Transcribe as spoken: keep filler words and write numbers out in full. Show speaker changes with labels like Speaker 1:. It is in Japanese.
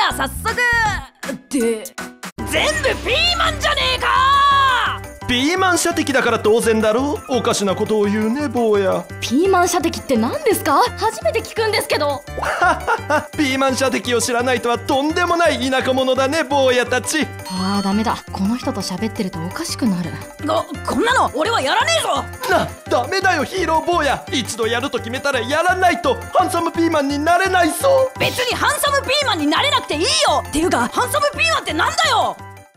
Speaker 1: ゃあ早速って全部ピーマンじゃねえか。
Speaker 2: ピーマン射的だから当然だろ。おかしなことを言うね坊や。
Speaker 1: ピーマン射的って何ですか？初めて聞くんですけど。
Speaker 2: ピーマン射的を知らないとはとんでもない田舎者だね坊やたち。
Speaker 1: あーダメだ、この人と喋ってるとおかしくなる。ここんなの俺はやらねえぞ。
Speaker 2: な、ダメだよヒーロー坊や。一度やると決めたらやらないとハンサムピーマンになれないぞ。
Speaker 1: 別にハンサムピーマンになれなくていいよ。っていうかハンサムピーマンってなんだよ。